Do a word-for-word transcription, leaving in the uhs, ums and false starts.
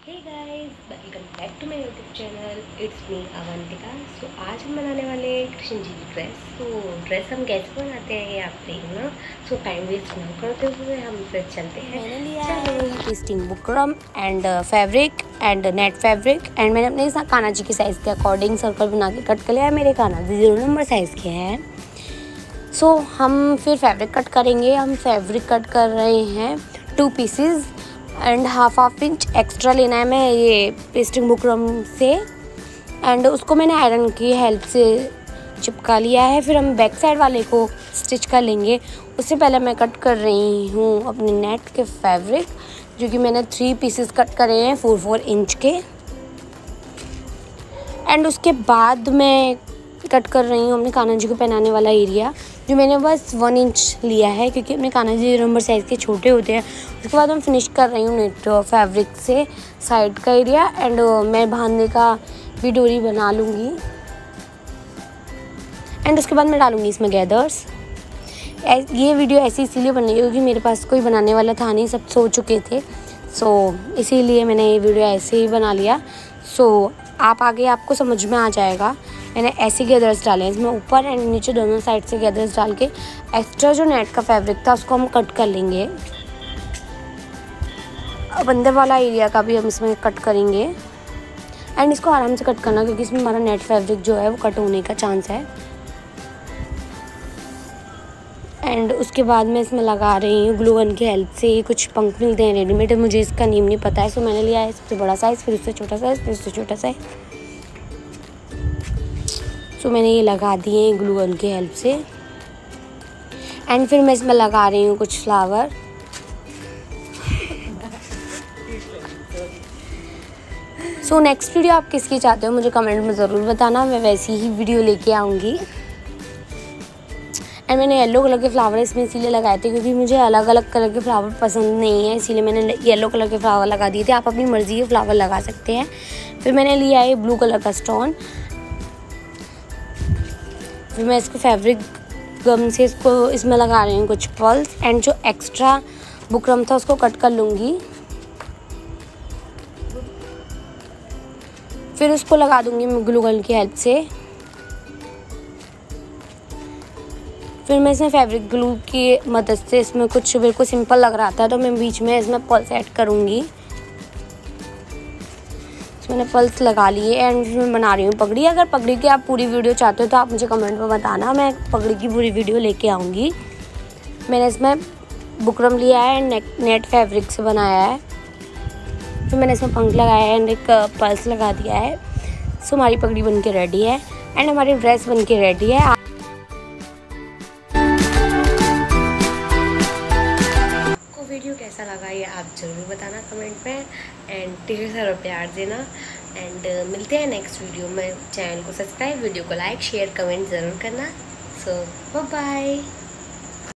Hey guys, welcome back to my YouTube channel. It's me Avantika. So आज हम बनाने वाले हैं कृष्ण जी की ड्रेस। तो ड्रेस हम कैसे बनाते हैं ये आप देखना। सो टाइम वेस्ट ना करते हुए हम फिर चलते हैं। मैंने लिया है twisting buckram and fabric and net fabric and मैंने अपने कान्हा जी के साइज़ के अकॉर्डिंग सर्कल बना के कट कर लिया है। मेरे Kanha ji zero number size के हैं। सो so, हम फिर फैब्रिक कट करेंगे। हम फैब्रिक कट कर रहे हैं two pieces and half half inch extra लेना है मैं ये ट्विस्टिंग बुकरम से एंड उसको मैंने आयरन की हेल्प से चिपका लिया है। फिर हम बैक साइड वाले को स्टिच कर लेंगे। उससे पहले मैं कट कर रही हूँ अपने नेट के फैब्रिक, जो कि मैंने थ्री पीसेस कट करे हैं फोर फोर इंच के। एंड उसके बाद मैं कट कर रही हूँ अपने कान्हा जी को पहनाने वाला एरिया, जो मैंने बस वन इंच लिया है क्योंकि अपने कान्हा जी नंबर साइज़ के छोटे होते हैं। उसके बाद मैं फिनिश कर रही हूँ नेट फैब्रिक से साइड का एरिया एंड मैं बांधने का भी डोरी बना लूँगी। एंड उसके बाद मैं डालूँगी इसमें गैदर्स। ये वीडियो ऐसी इसीलिए बन रही है क्योंकि मेरे पास कोई बनाने वाला था नहीं, सब सो चुके थे। सो इसीलिए मैंने ये वीडियो ऐसे ही बना लिया। सो आप आगे आपको समझ में आ जाएगा। मैंने ऐसे गैदर्स डाले हैं इसमें ऊपर एंड नीचे दोनों साइड से गैदर्स डाल के एक्स्ट्रा जो नेट का फैब्रिक था उसको हम कट कर लेंगे। अब अंदर वाला एरिया का भी हम इसमें कट करेंगे एंड इसको आराम से कट करना क्योंकि इसमें हमारा नेट फैब्रिक जो है वो कट होने का चांस है। एंड उसके बाद मैं इसमें लगा रही हूँ ग्लू गन की हेल्प से। कुछ पंख मिलते हैं रेडीमेड, मुझे इसका नेम नहीं पता है। सो मैंने लिया है सबसे बड़ा साइज़, फिर उससे छोटा साइज़, फिर उससे छोटा साइज़। सो मैंने ये लगा दिए हैं ग्लू गन की हेल्प से एंड फिर मैं इसमें लगा रही हूँ कुछ फ्लावर। सो नेक्स्ट वीडियो आप किसकी चाहते हो मुझे कमेंट में ज़रूर बताना, मैं वैसी ही वीडियो लेके आऊँगी। एंड मैंने येलो कलर के फ्लावर इसमें इसीलिए लगाए थे क्योंकि मुझे अलग अलग कलर के फ्लावर पसंद नहीं है, इसीलिए मैंने येलो कलर के फ्लावर लगा दिए थे। आप अपनी मर्ज़ी के फ्लावर लगा सकते हैं। फिर मैंने लिया है ब्लू कलर का स्टोन। फिर मैं इसको फैब्रिक गम से इसको इसमें लगा रही हूँ कुछ पल्स एंड जो एक्स्ट्रा बुकरम था उसको कट कर लूँगी। फिर उसको लगा दूँगी मैं ग्लू गन की हेल्प से। फिर मैं इसमें फैब्रिक ग्लू की मदद से इसमें कुछ बिल्कुल सिंपल लग रहा था तो मैं बीच में इसमें पल्स ऐड करूँगी। मैंने पल्स लगा लिए एंड मैं बना रही हूँ पगड़ी। अगर पगड़ी की आप पूरी वीडियो चाहते हो तो आप मुझे कमेंट में बताना, मैं पगड़ी की पूरी वीडियो लेके आऊँगी। मैंने इसमें बुकरम लिया है एंड नेट नेट फैब्रिक से बनाया है। फिर मैंने इसमें पंख लगाया है एंड एक पल्स लगा दिया है। सो हमारी पगड़ी बन के रेडी है एंड हमारी ड्रेस बन के रेडी है। आपको वीडियो कैसा लगा ये आप ज़रूर बताना कमेंट में एंड ढेर सारा प्यार देना। एंड uh, मिलते हैं नेक्स्ट वीडियो में। चैनल को सब्सक्राइब, वीडियो को लाइक शेयर कमेंट ज़रूर करना। So bye bye.